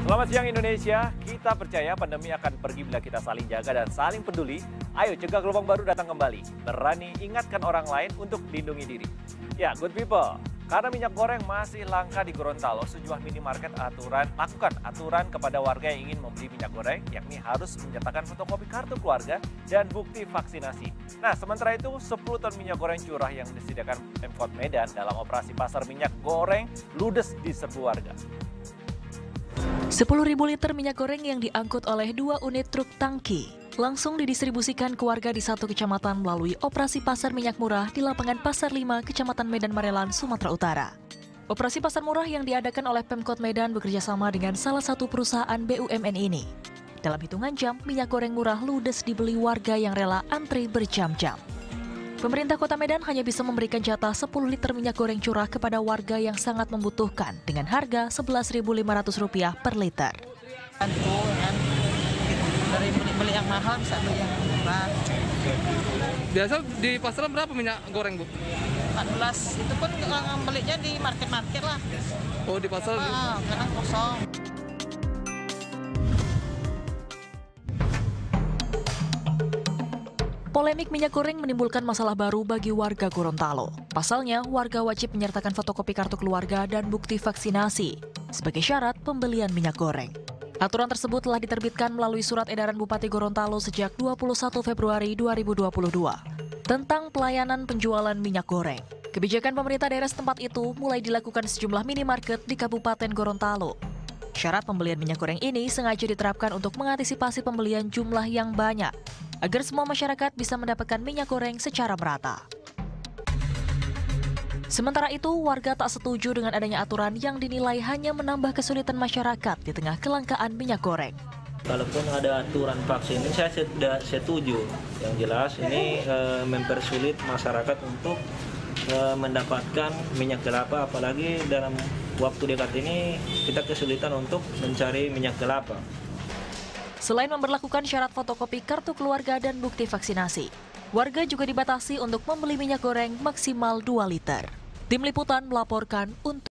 Selamat siang Indonesia, kita percaya pandemi akan pergi bila kita saling jaga dan saling peduli. Ayo cegah gelombang baru datang kembali, berani ingatkan orang lain untuk lindungi diri. Ya, good people, karena minyak goreng masih langka di Gorontalo, sejumlah minimarket lakukan aturan kepada warga yang ingin membeli minyak goreng, yakni harus menyertakan fotokopi kartu keluarga dan bukti vaksinasi. Nah, sementara itu 10 ton minyak goreng curah yang disediakan Pemkot Medan dalam operasi pasar minyak goreng ludes di serbu warga. 10.000 liter minyak goreng yang diangkut oleh 2 unit truk tangki langsung didistribusikan ke warga di satu kecamatan melalui operasi pasar minyak murah di lapangan Pasar 5, Kecamatan Medan Marelan, Sumatera Utara. Operasi pasar murah yang diadakan oleh Pemkot Medan bekerjasama dengan salah satu perusahaan BUMN ini. Dalam hitungan jam, minyak goreng murah ludes dibeli warga yang rela antri berjam-jam. Pemerintah Kota Medan hanya bisa memberikan jatah 10 liter minyak goreng curah kepada warga yang sangat membutuhkan dengan harga Rp11.500 per liter. Dari beli yang mahal bisa beli yang murah. Biasa di pasaran berapa minyak goreng, Bu? 14, itu pun belinya di market-market lah. Oh, di pasar? Kadang kosong. Polemik minyak goreng menimbulkan masalah baru bagi warga Gorontalo. Pasalnya, warga wajib menyertakan fotokopi kartu keluarga dan bukti vaksinasi sebagai syarat pembelian minyak goreng. Aturan tersebut telah diterbitkan melalui surat edaran Bupati Gorontalo sejak 21 Februari 2022 tentang pelayanan penjualan minyak goreng. Kebijakan pemerintah daerah setempat itu mulai dilakukan sejumlah minimarket di Kabupaten Gorontalo. Syarat pembelian minyak goreng ini sengaja diterapkan untuk mengantisipasi pembelian jumlah yang banyak, agar semua masyarakat bisa mendapatkan minyak goreng secara merata. Sementara itu, warga tak setuju dengan adanya aturan yang dinilai hanya menambah kesulitan masyarakat di tengah kelangkaan minyak goreng. Kalaupun ada aturan vaksin ini saya tidak setuju. Yang jelas ini mempersulit masyarakat untuk mendapatkan minyak kelapa, apalagi dalam waktu dekat ini kita kesulitan untuk mencari minyak kelapa. Selain memberlakukan syarat fotokopi kartu keluarga dan bukti vaksinasi, warga juga dibatasi untuk membeli minyak goreng maksimal 2 liter. Tim Liputan melaporkan untuk